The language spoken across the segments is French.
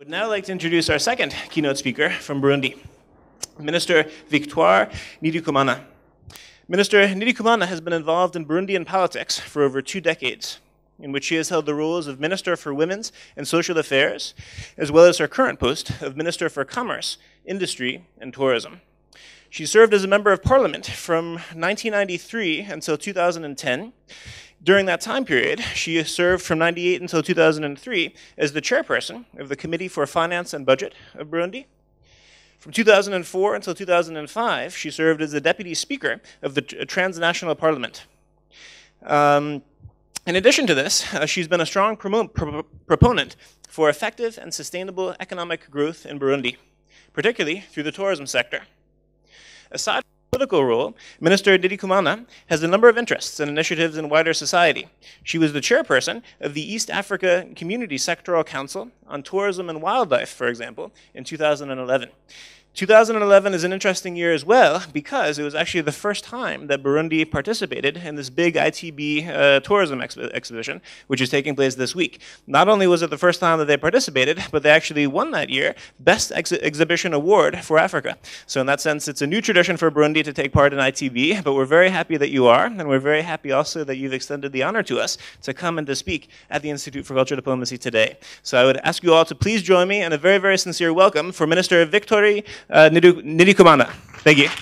I would now like to introduce our second keynote speaker from Burundi, Minister Victoire Ndikumana. Minister Ndikumana has been involved in Burundian politics for over 2 decades, in which she has held the roles of Minister for Women's and Social Affairs, as well as her current post of Minister for Commerce, Industry, and Tourism. She served as a member of parliament from 1993 until 2010. During that time period, she served from 1998 until 2003 as the chairperson of the Committee for Finance and Budget of Burundi. From 2004 until 2005, she served as the deputy speaker of the transnational parliament. In addition to this, she's been a strong proponent for effective and sustainable economic growth in Burundi, particularly through the tourism sector. Aside from her political role, Minister Ndikumana has a number of interests and initiatives in wider society. She was the chairperson of the East Africa Community Sectoral Council on Tourism and Wildlife, for example, in 2011. 2011 is an interesting year as well because it was actually the first time that Burundi participated in this big ITB tourism exhibition, which is taking place this week. Not only was it the first time that they participated, but they actually won that year Best Exhibition Award for Africa. So in that sense, it's a new tradition for Burundi to take part in ITB, but we're very happy that you are, and we're very happy also that you've extended the honor to us to come and to speak at the Institute for Cultural Diplomacy today. So I would ask you all to please join me in a very, very sincere welcome for Minister Victoire Ndikumana. Thank you.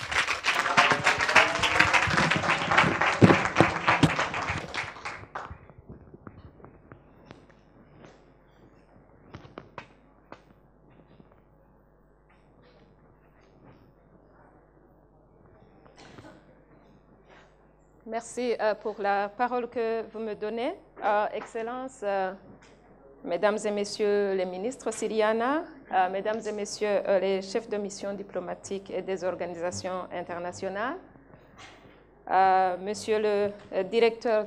Merci pour la parole que vous me donnez. Excellences, Mesdames et Messieurs les ministres Siriana, Mesdames et Messieurs les chefs de mission diplomatiques et des organisations internationales, Monsieur le directeur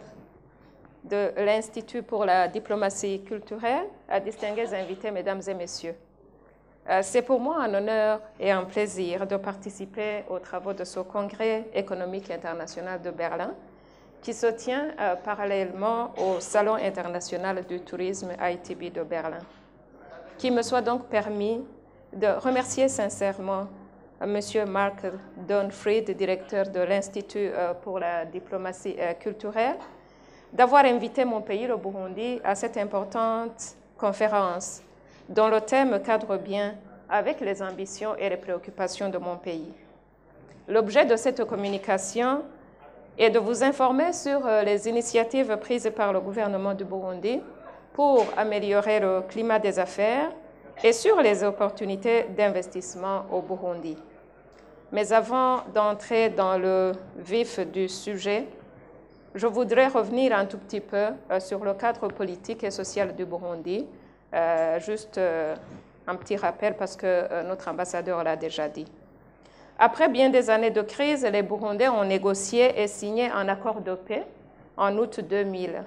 de l'Institut pour la diplomatie culturelle, distingués invités, Mesdames et Messieurs. C'est pour moi un honneur et un plaisir de participer aux travaux de ce congrès économique international de Berlin, qui se tient parallèlement au Salon international du tourisme ITB de Berlin. Qu'il me soit donc permis de remercier sincèrement M. Mark Donfried, directeur de l'Institut pour la diplomatie culturelle, d'avoir invité mon pays, le Burundi, à cette importante conférence dont le thème cadre bien avec les ambitions et les préoccupations de mon pays. L'objet de cette communication est de vous informer sur les initiatives prises par le gouvernement du Burundi pour améliorer le climat des affaires et sur les opportunités d'investissement au Burundi. Mais avant d'entrer dans le vif du sujet, je voudrais revenir un tout petit peu sur le cadre politique et social du Burundi. Juste un petit rappel parce que notre ambassadeur l'a déjà dit. Après bien des années de crise, les Burundais ont négocié et signé un accord de paix en août 2000.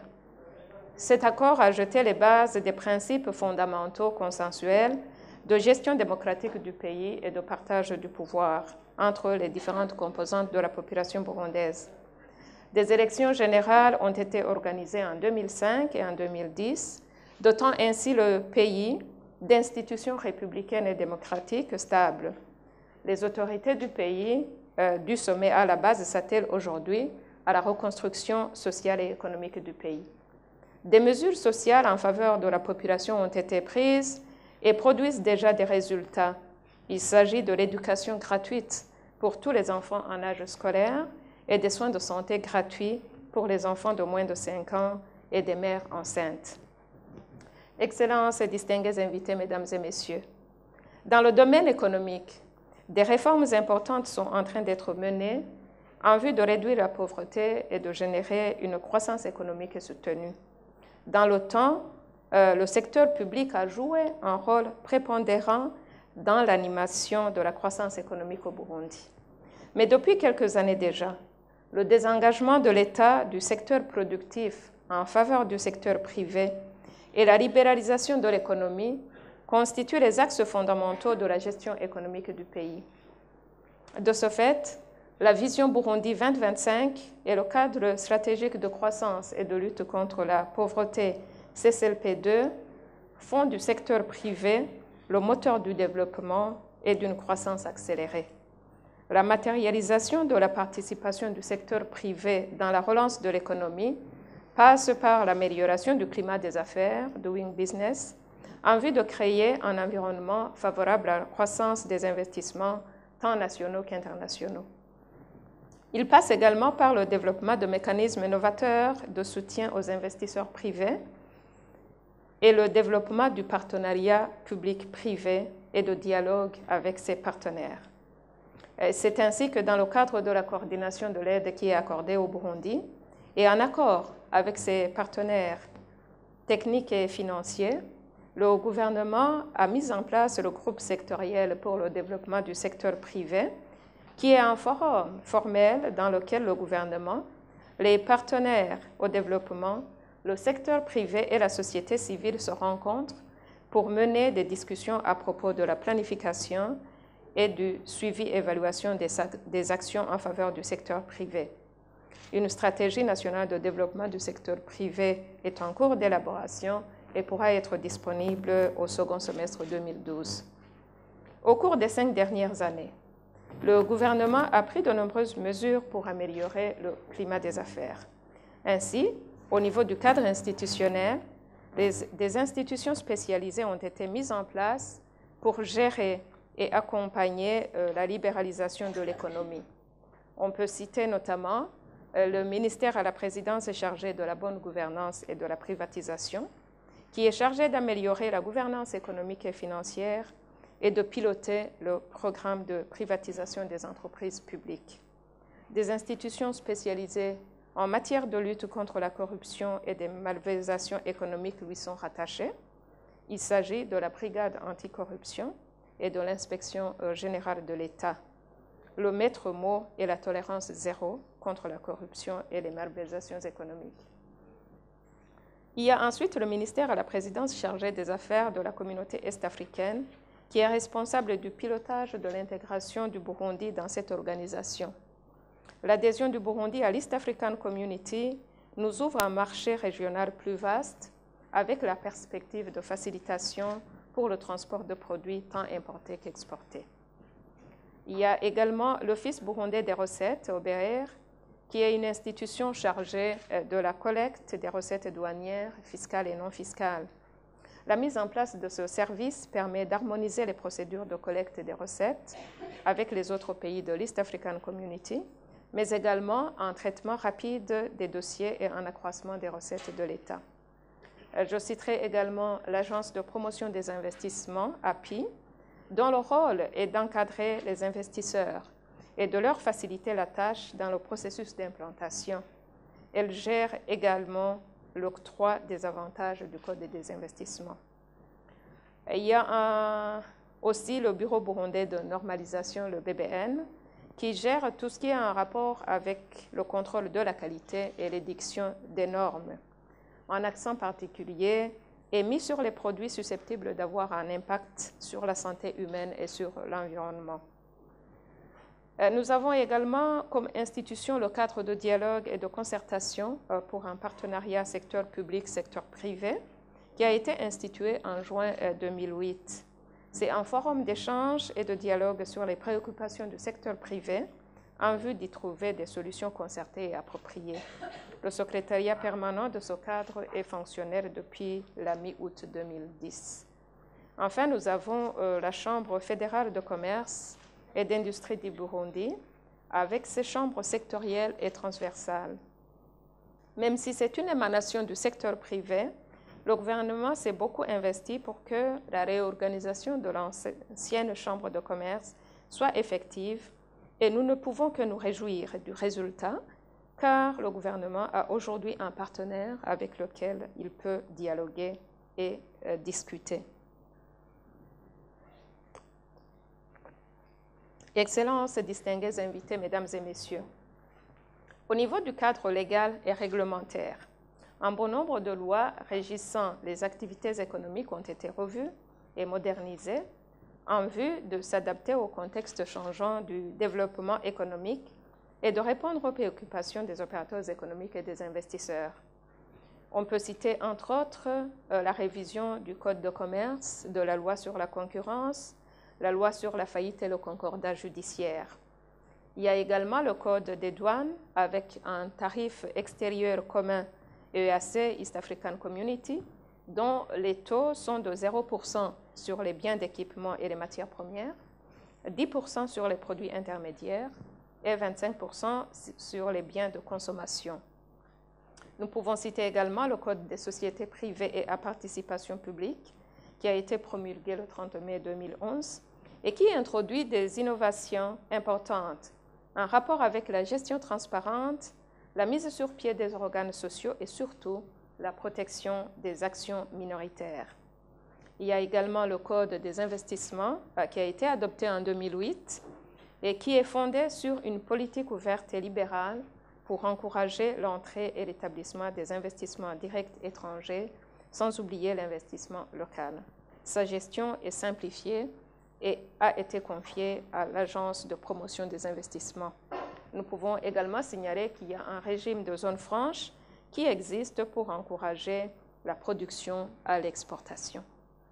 Cet accord a jeté les bases des principes fondamentaux consensuels de gestion démocratique du pays et de partage du pouvoir entre les différentes composantes de la population burundaise. Des élections générales ont été organisées en 2005 et en 2010, dotant ainsi le pays d'institutions républicaines et démocratiques stables. Les autorités du pays, du sommet à la base, s'attellent aujourd'hui à la reconstruction sociale et économique du pays. Des mesures sociales en faveur de la population ont été prises et produisent déjà des résultats. Il s'agit de l'éducation gratuite pour tous les enfants en âge scolaire et des soins de santé gratuits pour les enfants de moins de 5 ans et des mères enceintes. Excellences et distingués invités, Mesdames et Messieurs, dans le domaine économique, des réformes importantes sont en train d'être menées en vue de réduire la pauvreté et de générer une croissance économique soutenue. Dans le temps, le secteur public a joué un rôle prépondérant dans l'animation de la croissance économique au Burundi. Mais depuis quelques années déjà, le désengagement de l'État du secteur productif en faveur du secteur privé et la libéralisation de l'économie constituent les axes fondamentaux de la gestion économique du pays. De ce fait, la vision Burundi 2025 et le cadre stratégique de croissance et de lutte contre la pauvreté CCLP2 font du secteur privé le moteur du développement et d'une croissance accélérée. La matérialisation de la participation du secteur privé dans la relance de l'économie passe par l'amélioration du climat des affaires, doing business, en vue de créer un environnement favorable à la croissance des investissements tant nationaux qu'internationaux. Il passe également par le développement de mécanismes novateurs de soutien aux investisseurs privés et le développement du partenariat public-privé et de dialogue avec ses partenaires. C'est ainsi que dans le cadre de la coordination de l'aide qui est accordée au Burundi et en accord avec ses partenaires techniques et financiers, le gouvernement a mis en place le groupe sectoriel pour le développement du secteur privé, qui est un forum formel dans lequel le gouvernement, les partenaires au développement, le secteur privé et la société civile se rencontrent pour mener des discussions à propos de la planification et du suivi-évaluation des actions en faveur du secteur privé. Une stratégie nationale de développement du secteur privé est en cours d'élaboration et pourra être disponible au second semestre 2012. Au cours des 5 dernières années, le gouvernement a pris de nombreuses mesures pour améliorer le climat des affaires. Ainsi, au niveau du cadre institutionnel, des institutions spécialisées ont été mises en place pour gérer et accompagner la libéralisation de l'économie. On peut citer notamment le ministère à la présidence est chargé de la bonne gouvernance et de la privatisation, qui est chargé d'améliorer la gouvernance économique et financière et de piloter le programme de privatisation des entreprises publiques. Des institutions spécialisées en matière de lutte contre la corruption et des malversations économiques lui sont rattachées. Il s'agit de la brigade anticorruption et de l'inspection générale de l'État. Le maître mot est la tolérance zéro contre la corruption et les malversations économiques. Il y a ensuite le ministère à la présidence chargé des affaires de la communauté est-africaine, qui est responsable du pilotage de l'intégration du Burundi dans cette organisation. L'adhésion du Burundi à l'East African Community nous ouvre un marché régional plus vaste avec la perspective de facilitation pour le transport de produits tant importés qu'exportés. Il y a également l'Office burundais des recettes, OBR, qui est une institution chargée de la collecte des recettes douanières, fiscales et non fiscales. La mise en place de ce service permet d'harmoniser les procédures de collecte des recettes avec les autres pays de l'East African Community, mais également un traitement rapide des dossiers et un accroissement des recettes de l'État. Je citerai également l'Agence de promotion des investissements, API, dont le rôle est d'encadrer les investisseurs et de leur faciliter la tâche dans le processus d'implantation. Elle gère également l'octroi des avantages du Code des investissements. Il y a aussi le Bureau burundais de normalisation, le BBN, qui gère tout ce qui est en rapport avec le contrôle de la qualité et l'édiction des normes. Un accent particulier est mis sur les produits susceptibles d'avoir un impact sur la santé humaine et sur l'environnement. Nous avons également comme institution le cadre de dialogue et de concertation pour un partenariat secteur public-secteur privé qui a été institué en juin 2008. C'est un forum d'échange et de dialogue sur les préoccupations du secteur privé en vue d'y trouver des solutions concertées et appropriées. Le secrétariat permanent de ce cadre est fonctionnel depuis la mi-août 2010. Enfin, nous avons la Chambre fédérale de commerce et d'industrie du Burundi, avec ses chambres sectorielles et transversales. Même si c'est une émanation du secteur privé, le gouvernement s'est beaucoup investi pour que la réorganisation de l'ancienne chambre de commerce soit effective et nous ne pouvons que nous réjouir du résultat car le gouvernement a aujourd'hui un partenaire avec lequel il peut dialoguer et discuter. Excellences et distingués invités, mesdames et messieurs, au niveau du cadre légal et réglementaire, un bon nombre de lois régissant les activités économiques ont été revues et modernisées en vue de s'adapter au contexte changeant du développement économique et de répondre aux préoccupations des opérateurs économiques et des investisseurs. On peut citer entre autres la révision du Code de commerce, de la loi sur la concurrence, la loi sur la faillite et le concordat judiciaire. Il y a également le Code des douanes avec un tarif extérieur commun EAC, East African Community, dont les taux sont de 0% sur les biens d'équipement et les matières premières, 10% sur les produits intermédiaires et 25% sur les biens de consommation. Nous pouvons citer également le Code des sociétés privées et à participation publique, qui a été promulgué le 30 mai 2011 et qui introduit des innovations importantes en rapport avec la gestion transparente, la mise sur pied des organes sociaux et surtout la protection des actions minoritaires. Il y a également le Code des investissements qui a été adopté en 2008 et qui est fondé sur une politique ouverte et libérale pour encourager l'entrée et l'établissement des investissements directs étrangers, sans oublier l'investissement local. Sa gestion est simplifiée et a été confiée à l'Agence de promotion des investissements. Nous pouvons également signaler qu'il y a un régime de zone franche qui existe pour encourager la production à l'exportation.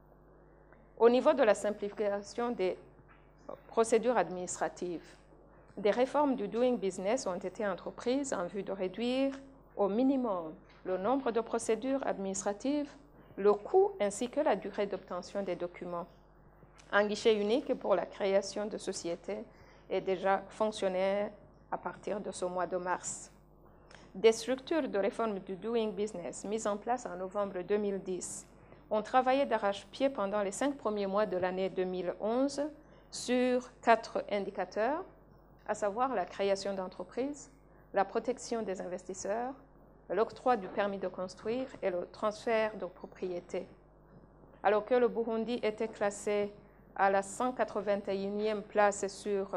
Au niveau de la simplification des procédures administratives, des réformes du doing business ont été entreprises en vue de réduire au minimum le nombre de procédures administratives, le coût ainsi que la durée d'obtention des documents. Un guichet unique pour la création de sociétés est déjà fonctionnel à partir de ce mois de mars. Des structures de réforme du doing business mises en place en novembre 2010 ont travaillé d'arrache-pied pendant les 5 premiers mois de l'année 2011 sur 4 indicateurs, à savoir la création d'entreprises, la protection des investisseurs, l'octroi du permis de construire et le transfert de propriété. Alors que le Burundi était classé à la 181e place sur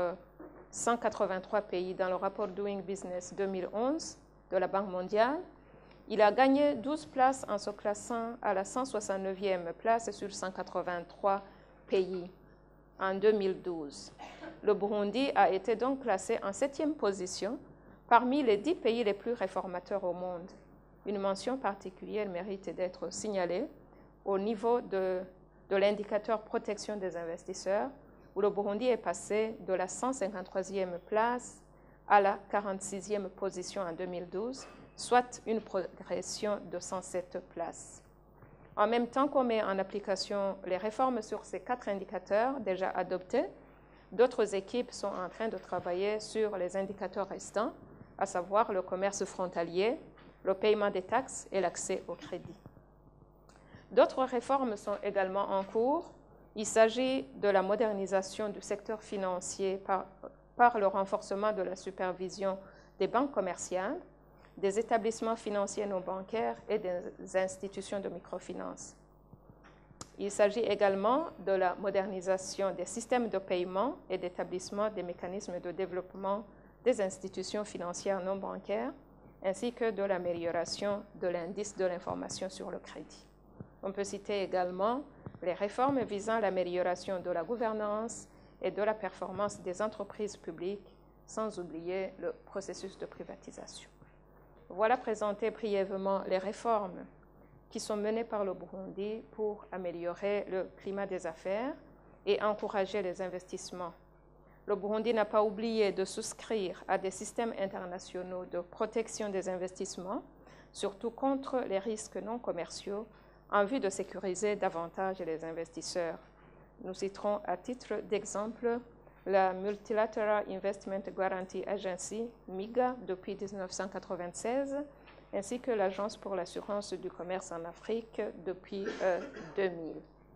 183 pays dans le rapport Doing Business 2011 de la Banque mondiale, il a gagné 12 places en se classant à la 169e place sur 183 pays en 2012. Le Burundi a été donc classé en 7e position parmi les 10 pays les plus réformateurs au monde. Une mention particulière mérite d'être signalée au niveau de l'indicateur protection des investisseurs, où le Burundi est passé de la 153e place à la 46e position en 2012, soit une progression de 107 places. En même temps qu'on met en application les réformes sur ces 4 indicateurs déjà adoptés, d'autres équipes sont en train de travailler sur les indicateurs restants, à savoir le commerce frontalier, le paiement des taxes et l'accès au crédit. D'autres réformes sont également en cours. Il s'agit de la modernisation du secteur financier par le renforcement de la supervision des banques commerciales, des établissements financiers non bancaires et des institutions de microfinance. Il s'agit également de la modernisation des systèmes de paiement et d'établissement des mécanismes de développement des institutions financières non bancaires, ainsi que de l'amélioration de l'indice de l'information sur le crédit. On peut citer également les réformes visant l'amélioration de la gouvernance et de la performance des entreprises publiques, sans oublier le processus de privatisation. Voilà présenter brièvement les réformes qui sont menées par le Burundi pour améliorer le climat des affaires et encourager les investissements. Le Burundi n'a pas oublié de souscrire à des systèmes internationaux de protection des investissements, surtout contre les risques non commerciaux, en vue de sécuriser davantage les investisseurs. Nous citerons à titre d'exemple la Multilateral Investment Guarantee Agency, MIGA, depuis 1996, ainsi que l'Agence pour l'assurance du commerce en Afrique depuis 2000.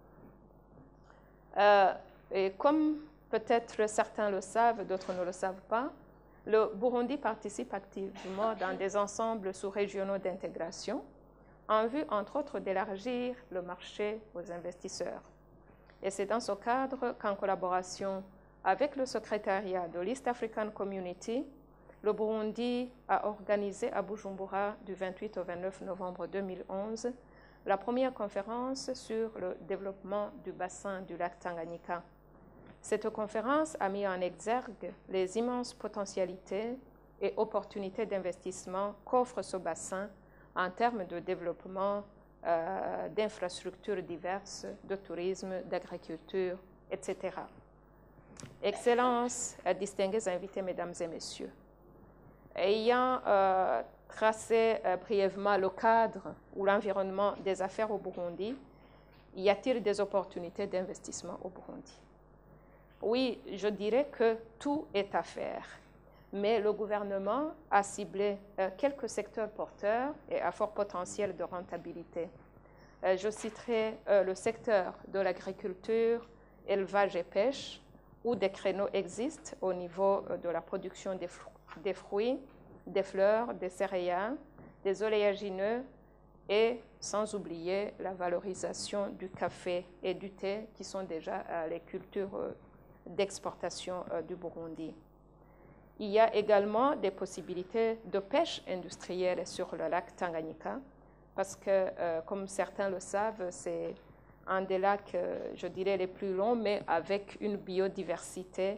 Et comme peut-être certains le savent, d'autres ne le savent pas, le Burundi participe activement dans des ensembles sous-régionaux d'intégration en vue, entre autres, d'élargir le marché aux investisseurs. Et c'est dans ce cadre qu'en collaboration avec le secrétariat de l'East African Community, le Burundi a organisé à Bujumbura du 28 au 29 novembre 2011 la première conférence sur le développement du bassin du lac Tanganyika. Cette conférence a mis en exergue les immenses potentialités et opportunités d'investissement qu'offre ce bassin en termes de développement d'infrastructures diverses, de tourisme, d'agriculture, etc. Excellences, distingués invités, mesdames et messieurs, ayant tracé brièvement le cadre ou l'environnement des affaires au Burundi, y a-t-il des opportunités d'investissement au Burundi? Oui, je dirais que tout est à faire, mais le gouvernement a ciblé quelques secteurs porteurs et à fort potentiel de rentabilité. Je citerai le secteur de l'agriculture, élevage et pêche, où des créneaux existent au niveau de la production des fruits, des fleurs, des céréales, des oléagineux et sans oublier la valorisation du café et du thé qui sont déjà les cultures d'exportation du Burundi. Il y a également des possibilités de pêche industrielle sur le lac Tanganyika parce que, comme certains le savent, c'est un des lacs, je dirais, les plus longs, mais avec une biodiversité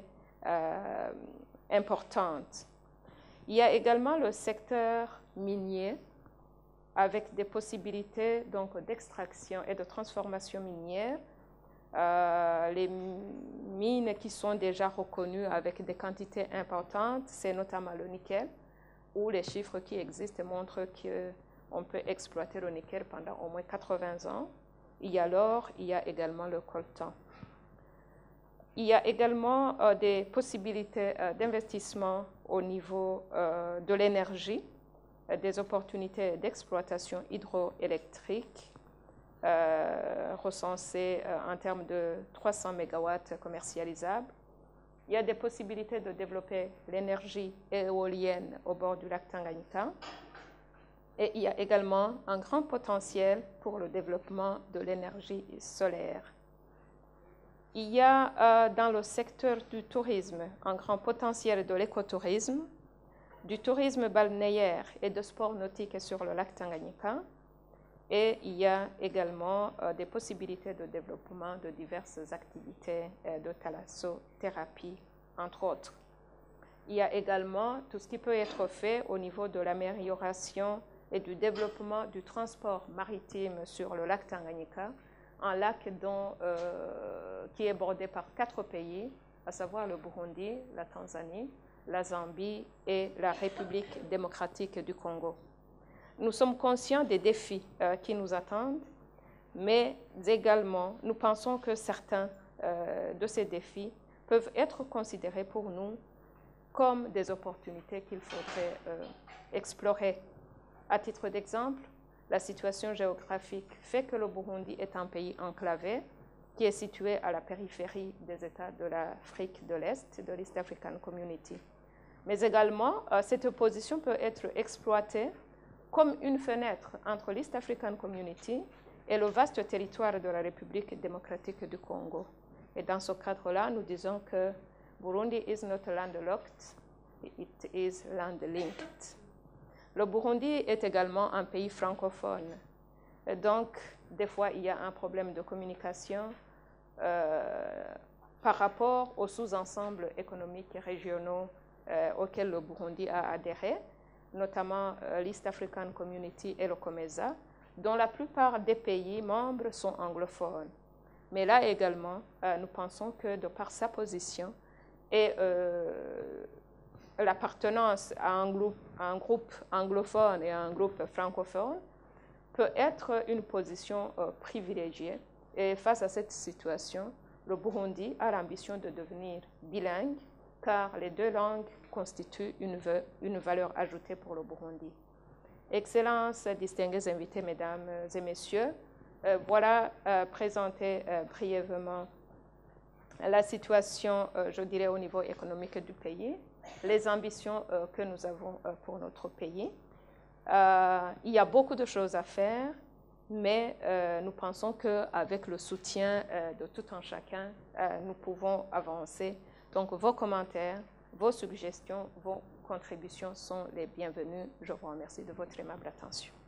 importante. Il y a également le secteur minier, avec des possibilités d'extraction et de transformation minière. Les mines qui sont déjà reconnues avec des quantités importantes, c'est notamment le nickel, où les chiffres qui existent montrent qu'on peut exploiter le nickel pendant au moins 80 ans. Il y a l'or, il y a également le coltan. Il y a également des possibilités d'investissement au niveau de l'énergie, des opportunités d'exploitation hydroélectrique recensées en termes de 300 MW commercialisables. Il y a des possibilités de développer l'énergie éolienne au bord du lac Tanganyika. Et il y a également un grand potentiel pour le développement de l'énergie solaire. Il y a dans le secteur du tourisme un grand potentiel de l'écotourisme, du tourisme balnéaire et de sport nautique sur le lac Tanganyika. Et il y a également des possibilités de développement de diverses activités de thalassothérapie, entre autres. Il y a également tout ce qui peut être fait au niveau de l'amélioration et du développement du transport maritime sur le lac Tanganyika, un lac qui est bordé par 4 pays, à savoir le Burundi, la Tanzanie, la Zambie et la République démocratique du Congo. Nous sommes conscients des défis qui nous attendent, mais également nous pensons que certains de ces défis peuvent être considérés pour nous comme des opportunités qu'il faudrait explorer. À titre d'exemple, la situation géographique fait que le Burundi est un pays enclavé qui est situé à la périphérie des États de l'Afrique de l'Est, de l'East African Community. Mais également, cette position peut être exploitée comme une fenêtre entre l'East African Community et le vaste territoire de la République démocratique du Congo. Et dans ce cadre-là, nous disons que Burundi is not landlocked, it is land-linked. Le Burundi est également un pays francophone. Et donc, des fois, il y a un problème de communication par rapport aux sous-ensembles économiques et régionaux auxquels le Burundi a adhéré, notamment l'East African Community et le COMESA, dont la plupart des pays membres sont anglophones. Mais là également, nous pensons que de par sa position et l'appartenance à un groupe anglophone et à un groupe francophone peut être une position privilégiée. Et face à cette situation, le Burundi a l'ambition de devenir bilingue, car les 2 langues constituent une valeur ajoutée pour le Burundi. Excellences, distingués invités, mesdames et messieurs, voilà présenter brièvement la situation, je dirais, au niveau économique du pays, les ambitions que nous avons pour notre pays. Il y a beaucoup de choses à faire, mais nous pensons qu'avec le soutien de tout un chacun, nous pouvons avancer. Donc vos commentaires, vos suggestions, vos contributions sont les bienvenues. Je vous remercie de votre aimable attention.